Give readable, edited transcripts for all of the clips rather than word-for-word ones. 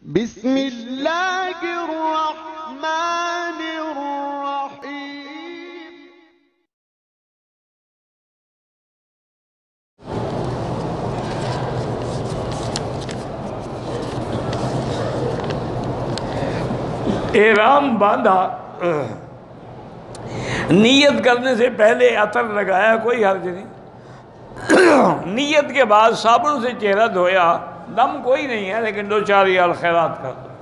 بسم اللہ الرحمن الرحیم۔ احرام باندھا، نیت کرنے سے پہلے عطر لگایا، کوئی حرج نہیں۔ نیت کے بعد صابن سے چہرہ دھویا، دم کوئی نہیں ہے، لیکن 2-4 ریال خیرات کر دو۔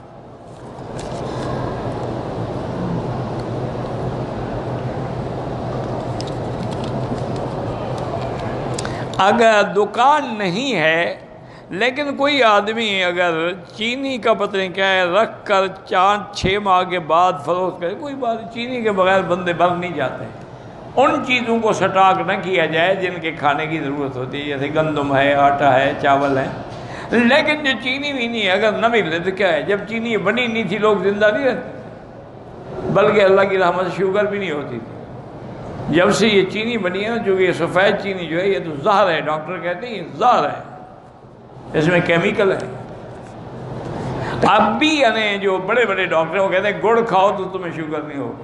اگر دکان نہیں ہے لیکن کوئی آدمی اگر چینی کا پتہ نہیں کیا ہے رکھ کر 4-6 ماہ کے بعد فروخت کرے، کوئی بات نہیں، چینی کے بغیر بندے بھر نہیں جاتے۔ ان چیزوں کو سٹاک نہ کیا جائے جن کے کھانے کی ضرورت ہوتی ہے، جیسے گندم ہے، آٹا ہے، چاول ہے۔ لیکن جو چینی بھی نہیں ہے اگر نہ ملے تو کیا ہے، جب چینی بنی نہیں تھی لوگ زندہ نہیں رہتے، بلکہ اللہ کی رحمت سے شوگر بھی نہیں ہوتی تھی۔ جب سے یہ چینی بنی ہے نا، جو یہ سفید چینی جو ہے یہ تو زہر ہے، ڈاکٹر کہتے ہیں یہ زہر ہے، اس میں کیمیکل ہے۔ اب بھی یعنی جو بڑے بڑے ڈاکٹر وہ کہتے ہیں گڑ کھاؤ تو تمہیں شوگر نہیں ہوگا،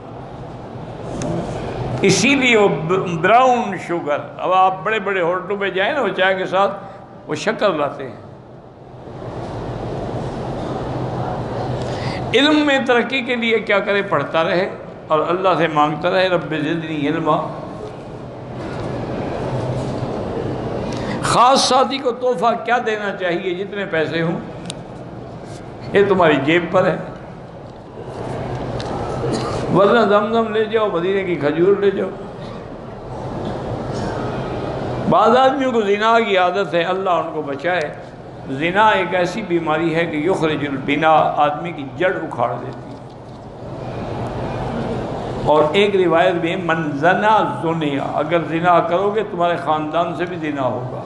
اسی لیے وہ براؤن شوگر۔ اب آپ بڑے بڑے ہوٹلوں پہ جائیں نا، وہ چائے کے ساتھ وہ شکر لاتے ہیں۔ علم میں ترقی کے لیے کیا کرے، پڑھتا رہے اور اللہ سے مانگتا رہے، رب زدنی علما۔ خاص ساتھی کو تحفہ کیا دینا چاہیے، جتنے پیسے ہوں، یہ تمہاری جیب پر ہے، ورنہ زمزم لے جاؤ، مدینے کی کھجور لے جاؤ۔ بعض آدمیوں کو زنا کی عادت ہے، اللہ ان کو بچائے۔ زنا ایک ایسی بیماری ہے کہ یخرج البنا، آدمی کی جڑ اکھاڑ دیتی ہے۔ اور ایک روایت میں من زنا زنیا، اگر زنا کرو گے تمہارے خاندان سے بھی زنا ہوگا۔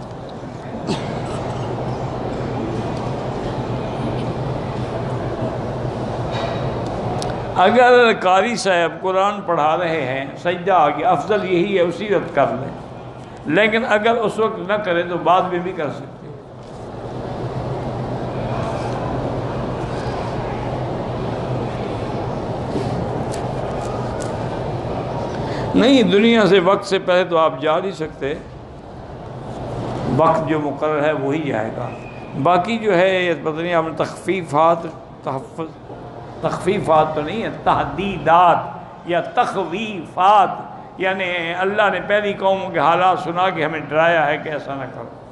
اگر قاری صاحب قرآن پڑھا رہے ہیں، سجدہ آ گیا، افضل یہی ہے اسی وقت کر لیں، لیکن اگر اس وقت نہ کریں تو بعد میں بھی کر سکتے ہیں۔ نہیں، دنیا سے وقت سے پہلے تو آپ جا نہیں سکتے، وقت جو مقرر ہے وہی جائے گا۔ باقی جو ہے یہ پتہ نہیں آپ نے تخفیفات تو نہیں ہے، تحدیدات یا تخویفات، یعنی اللہ نے پہلی قوموں کے حالات سنا کے ہمیں ڈرایا ہے کہ ایسا نہ کرو۔